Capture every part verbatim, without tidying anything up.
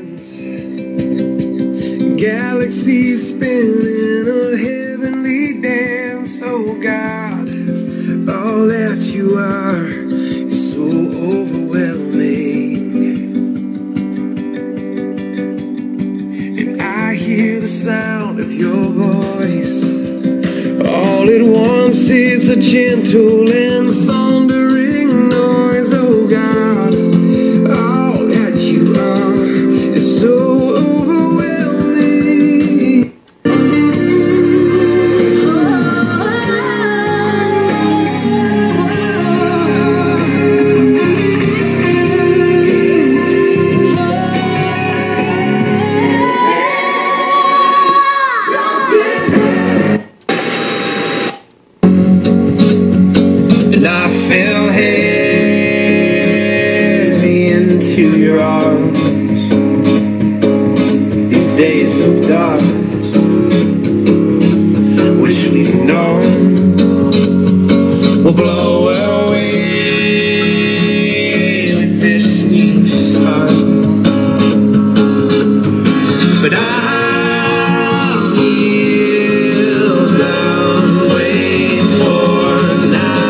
dance. Galaxies spinning a heavenly dance. Oh God, all that you are is so overwhelming. And I hear the sound of your voice. All at once it's a gentle and thundering noise. Oh God, all that you are is so overwhelming. And I fell heavy into your arms. These days of darkness, wish we'd known, will blow away with this new sun. But I'll kneel down, wait for now.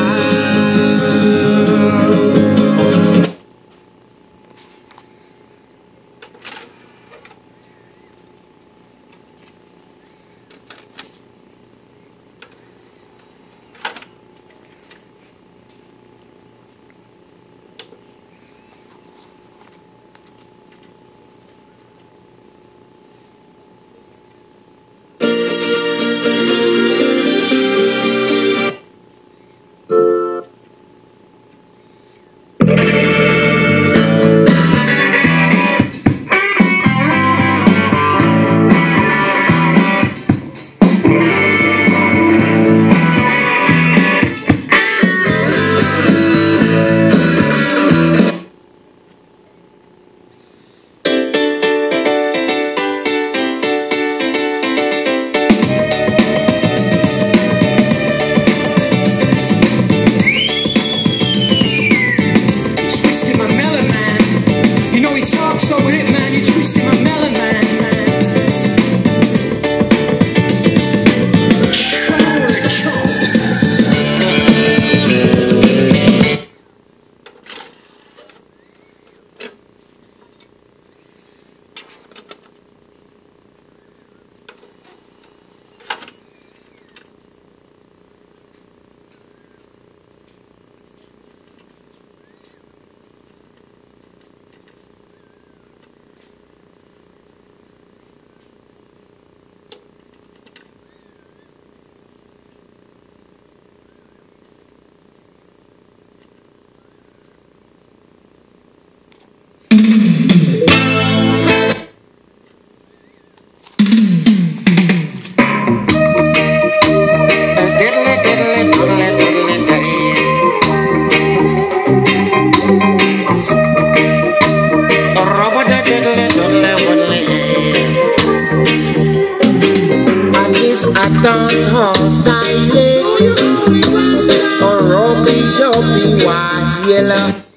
A dance hall style, a rubby dubby white yellow.